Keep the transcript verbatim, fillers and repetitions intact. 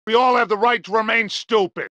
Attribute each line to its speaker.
Speaker 1: We all have the right to remain stupid.